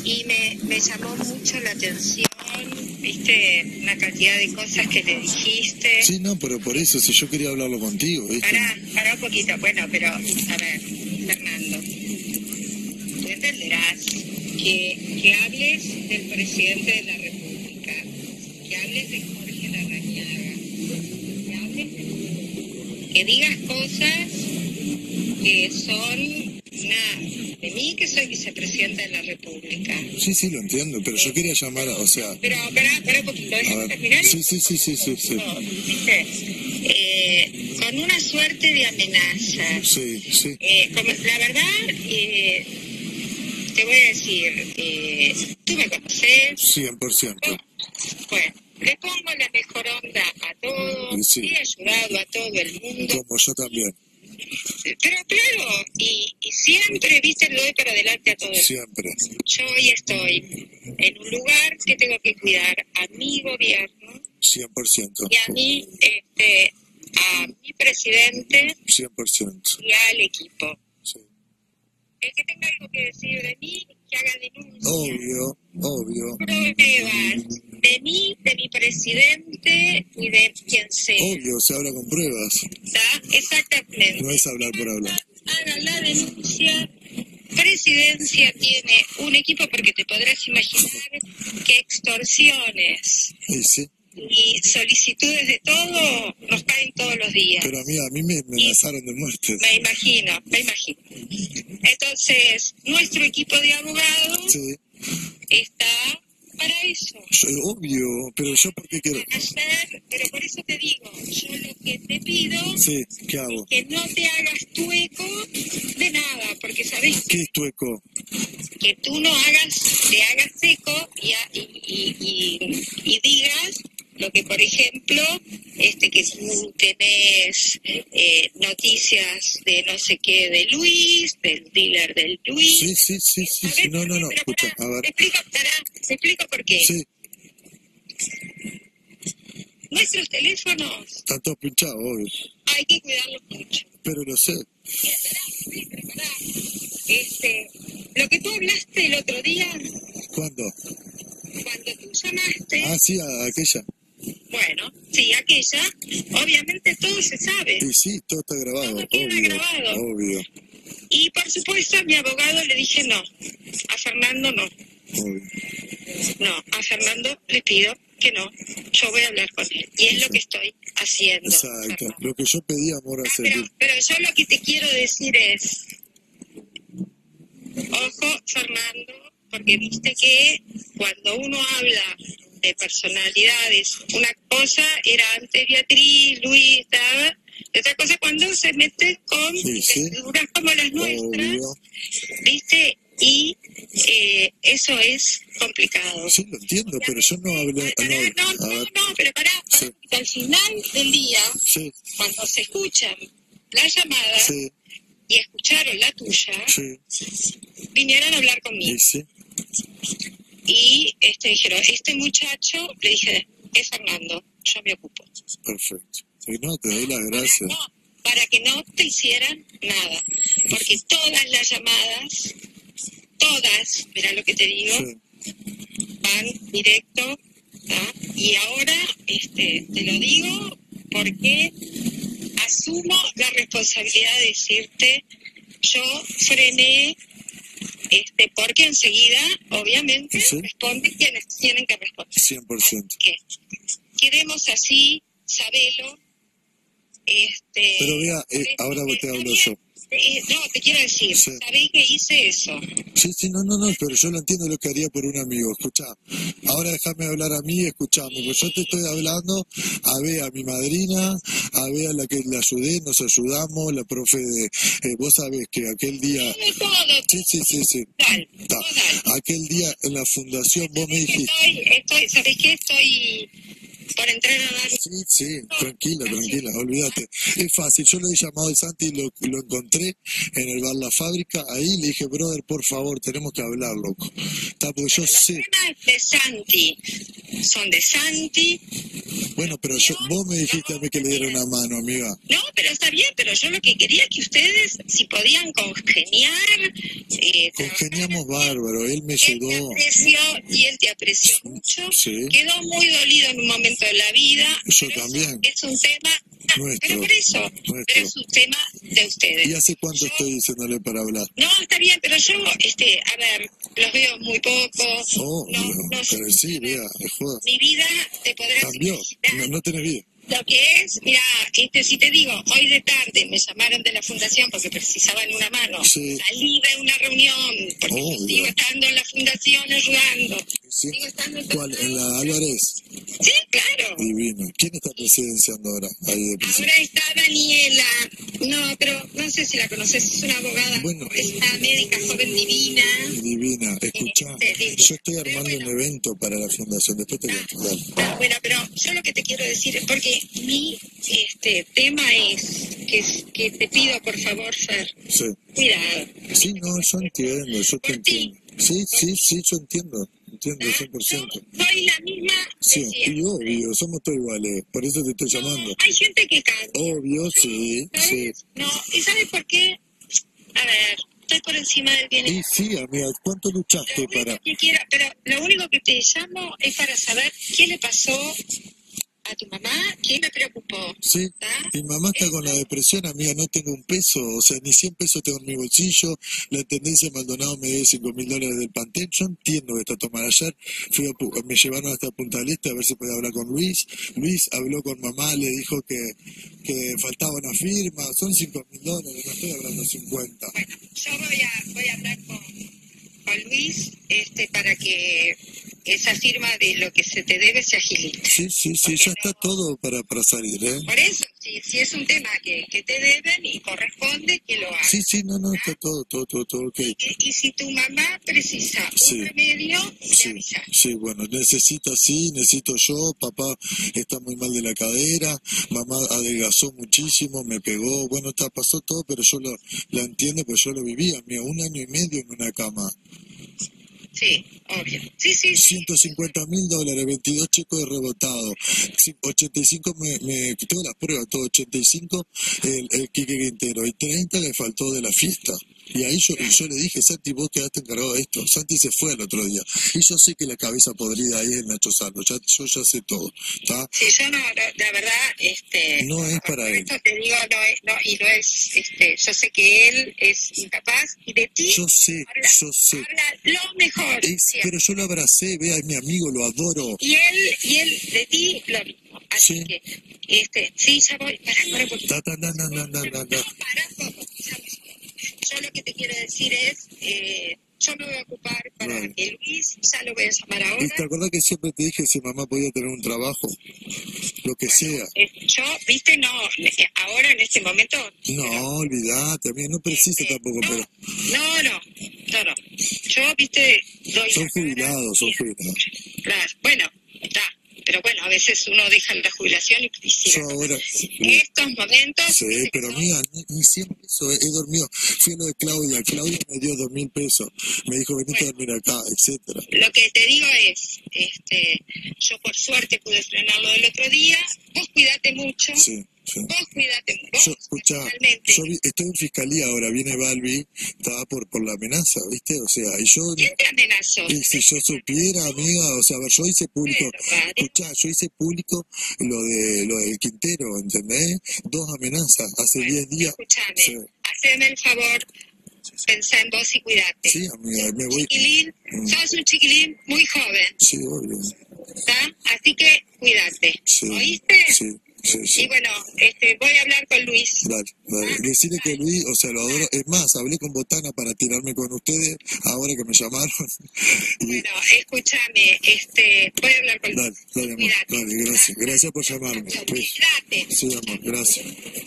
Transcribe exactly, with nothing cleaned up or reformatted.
y me, me llamó mucho la atención, viste, una cantidad de cosas que le dijiste. Sí, no, pero por eso, si yo quería hablarlo contigo, ¿viste? Pará, pará un poquito, bueno, pero, a ver, Fernando, tú entenderás que, que hables del presidente de la República, que hables de Jorge Larrañaga, que hables de, que digas cosas que son, nada, de mí que soy vicepresidenta de la República. Sí, sí, lo entiendo, pero yo quería llamar, a, o sea... Pero, pará, pará un poquito, déjame terminar. Sí, sí, sí, sí, sí, sí. ¿Viste? Eh, con una suerte de amenaza. Sí, sí. Eh, como, la verdad, eh, te voy a decir, eh, tú me conoces. cien por ciento. Bueno, le pongo la mejor onda a todo, Sí. he ayudado a todo el mundo. Como yo también. Pero claro, y, y siempre, viste, lo doy para adelante a todo el mundo. Siempre. Yo hoy estoy en un lugar que tengo que cuidar a mi gobierno cien por ciento. y a mi, este, a mi presidente cien por ciento. y al equipo. Sí. El que tenga algo que decir de mí, que haga denuncia. Obvio, obvio. Pruebas de mí, de mi presidente y de quien sea. Obvio, se habla con pruebas. ¿Está? Exactamente. No es hablar por hablar. Haga la denuncia. Presidencia tiene un equipo, porque te podrás imaginar que extorsiones Sí, sí. y solicitudes de todo nos caen todos los días. Pero a mí, a mí me me amenazaron de muerte. Me imagino, me imagino. Entonces, nuestro equipo de abogados Sí. está para eso. Yo, obvio, pero yo por qué quiero... Para hacer, pero por eso te digo, yo lo que te pido Sí, ¿qué hago? es que no te hagas tu eco de nada, porque sabes ¿Qué es tu eco? que tú no hagas, te hagas eco y, a- y, y, y, y digas lo que, por ejemplo, este que tú tenés eh, noticias de no sé qué de Luis, del dealer del Luis. Sí, sí, sí, sí, sí. ¿Sabes? No, no, no, Pero escucha, pará, a ver. Te explico, pará, te explico por qué. Sí, Nuestros teléfonos están todos pinchados, obvio. hay que cuidarlos mucho. Pero lo sé. Y esperá, sí, pero pará. Este, lo que tú hablaste el otro día, ¿Cuándo? cuando tú llamaste, Ah, sí, a aquella. bueno, sí, aquella, obviamente todo se sabe. Sí, sí, todo está grabado, Todo queda obvio, grabado. obvio, Y por supuesto a mi abogado le dije no, a Fernando no, obvio. no, a Fernando le pido que no, yo voy a hablar con él. Y es lo que estoy haciendo. Exacto. Fernando. Lo que yo pedí, amor, Ah, hace... pero, pero yo lo que te quiero decir es, ojo Fernando, porque viste que cuando uno habla de personalidades, una cosa era antes Beatriz, Luis, ¿sabes? Y otra cosa cuando se mete con Sí, sí. figuras como las nuestras, Obvio. ¿viste? Y eh, eso es complicado. Sí, lo entiendo, pero yo no hablé... Pará, No, no, a no, ver, no, pero pará, pará, Sí. porque al final del día, sí, cuando se escuchan las llamadas sí, y escucharon la tuya, sí, vinieron a hablar conmigo. sí, sí. Y este, dijeron, este muchacho, le dije, es Fernando, yo me ocupo. Perfecto. Y no, te doy las Para, gracias. no, para que no te hicieran nada. Porque todas las llamadas, todas, mira lo que te digo, Sí, van directo. ¿Ah? Y ahora este, te lo digo porque asumo la responsabilidad de decirte, yo frené, este, porque enseguida, obviamente, Sí. responden quienes tienen que responder. cien por ciento. Así que queremos así, sabelo. Este, Pero vea, eh, sabés ahora que- te hablo está yo. bien, eh, no, te quiero decir, Sí. sabés que hice eso. Sí, sí, no, no, no, pero yo lo entiendo lo que haría por un amigo. Escuchá, ahora déjame hablar a mí, escuchame, pues yo te estoy hablando a Bea, a mi madrina, a Bea a la que le ayudé, nos ayudamos, la profe de... eh, vos sabés que aquel día... De todo, Sí, sí, sí, sí. total, Ta. total. Aquel día en la fundación vos me Que dijiste... Estoy, estoy, ¿sabés qué? Estoy por entrar a dar... Sí, sí, tranquila, tranquila, olvídate. Es fácil, yo lo he llamado a Santi, lo, lo encontré en el bar La Fábrica, ahí le dije, brother, por favor, tenemos que hablar, loco. Está, porque yo Los sé... temas de Santi son de Santi. Bueno, pero yo, vos me dijiste a mí que le diera una mano, amiga. No, pero está bien, pero yo lo que quería es que ustedes, si podían congeniar... Eh, Congeniamos bárbaro, él me él te ayudó. apreció y él te apreció mucho. Sí. Quedó muy dolido en un momento de la vida. Yo pero también. Es un tema... Nuestro, pero por eso, nuestro. pero es un tema de ustedes. ¿Y hace cuánto Yo- estoy diciéndole para hablar? No, está bien, pero yo, este, a ver, los veo muy poco. Oh, no, no, no sé. pero sí, vea, es joda. Mi vida te podrás Cambió, imaginar. no, no tenés vida. Lo que es, mira, este, si te digo, hoy de tarde me llamaron de la fundación porque precisaban una mano. Sí. Salí de una reunión porque Oh, sigo ya. estando en la fundación ayudando. Sí. Sigo estando en ¿Cuál? ¿En la Álvarez? Sí, claro. Divino. ¿Quién está presidenciando ahora? Ahí de presidencia. Ahora está Daniela. No, pero no sé si la conoces, es una abogada. Bueno. Es una médica joven divina. Divina. Escuchá, Este, divina. yo estoy Pero armando bueno. un evento para la fundación. Después te cuento. Dale. Ah, bueno, pero yo lo que te quiero decir es porque mi este tema es que, que te pido por favor, Fer, Sí. cuidado. Sí, no, yo entiendo, yo te Por ti. entiendo. Sí, sí, sí, yo entiendo. Entiendo ¿Ah? cien por Yo ciento. soy la misma Sí, de siempre. y obvio, somos todos iguales. Por eso te estoy llamando. No, hay gente que cambia. Obvio, sí, sí. ¿Sabes? No, ¿y sabes por qué? A ver, estoy por encima del Y bienestar. sí, amiga, ¿cuánto Lo luchaste único para...? que quiero, pero lo único que te llamo es para saber qué le pasó a tu mamá, qué me preocupó. Sí, ¿Está? mi mamá está con la depresión, amiga, no tengo un peso, o sea, ni cien pesos tengo en mi bolsillo, la Intendencia de Maldonado me debe cinco mil dólares del Pantén, yo entiendo que está tomada ayer, fui a Pu- me llevaron hasta Punta del Este a ver si podía hablar con Luis, Luis habló con mamá, le dijo que, que faltaba una firma, son cinco mil dólares, no estoy hablando cincuenta. Bueno, yo voy a, voy a hablar con, con Luis este, para que esa firma de lo que se te debe se agilice. Sí, sí, sí, ya está todo para, para salir, ¿eh? Por eso, si, si es un tema que, que te deben y corresponde, que lo hagas. Sí, sí, no, no, está todo, todo, todo, todo ok. Y, y si tu mamá precisa Sí. un remedio, me Sí, avisa. sí, bueno, necesita sí, necesito yo, papá está muy mal de la cadera, mamá adelgazó muchísimo, me pegó, bueno, está, pasó todo, pero yo lo, la entiendo, pues yo lo vivía, mío, un año y medio en una cama, Sí, obvio. Sí, sí, sí. ciento cincuenta mil dólares, veintidós checos de rebotado, ci- ochenta y cinco me, me, tengo las pruebas, todo, ochenta y cinco el, el Quique Quintero, y treinta le faltó de la fiesta. Y ahí yo, y yo le dije, Santi, vos quedaste encargado de esto. Santi se fue el otro día. Y yo sé que la cabeza podrida ahí es el Nacho Sano. Ya, yo ya sé todo. ¿Está? Sí, yo no, no, la verdad, este... No es para por él. esto te digo, no es, no, y no es, este, yo sé que él es incapaz y de ti Yo sé, habla, yo sé. habla lo mejor. Es- siempre. pero yo lo abracé, vea, es mi amigo, lo adoro. Y él, y él de ti lo mismo. Así Sí. que, este, sí, ya voy, para, para un poquito. Ta, ta, na, na, na, na, na, na. No, para un poco, ya voy. Yo lo que te quiero decir es, eh, yo me voy a ocupar para Vale. que Luis, ya lo voy a llamar ahora. ¿Y te acordás que siempre te dije si mamá podía tener un trabajo? Lo que sea. Eh, yo, viste, no, eh, ahora en este momento... No, olvidate, a mí no precisa este, tampoco, no, pero no, no, no, no. Yo, viste, doy son la cara. jubilados, son jubilados. Claro, bueno, está. Pero bueno, a veces uno deja la jubilación y quisiera. Yo ahora... Estos momentos... Sí, viste que pero son- mía, ni, ni cien pesos he dormido. Fui a lo de Claudia, Claudia me dio dos mil pesos. Me dijo, venite a dormir acá, etcétera. Lo que te digo es, este, yo por suerte pude frenarlo del otro día. Vos cuidate mucho. Sí, sí. Vos cuidate mucho. Yo, escuchá, personalmente. yo vi- estoy en fiscalía ahora, viene Balbi, estaba por, por la amenaza, ¿viste? O sea, y yo... ¿Quién te amenazó? Y si yo supiera, amiga, o sea, a ver, yo hice público, Pero, vale. escuchá, yo hice público lo de lo del Quintero, ¿entendés? Dos amenazas, hace Bueno, diez días. escúchame, Sí, haceme el favor, pensá en vos y cuidate. sí, amiga, me voy... Chiquilín, Mm. sos un chiquilín muy joven, Sí, obvio. ¿está? Así que cuídate, Sí, ¿oíste? sí, sí, sí. Y bueno, este, voy a hablar con Luis. Dale, dale. Decirle que Luis, o sea, lo adoro. Es más, hablé con Botana para tirarme con ustedes, ahora que me llamaron. Y, Bueno, escúchame, este, voy a hablar con Luis. dale, dale, amor, Cuídate. dale, gracias. Gracias por llamarme. Pues, Cuídate. sí, amor, gracias.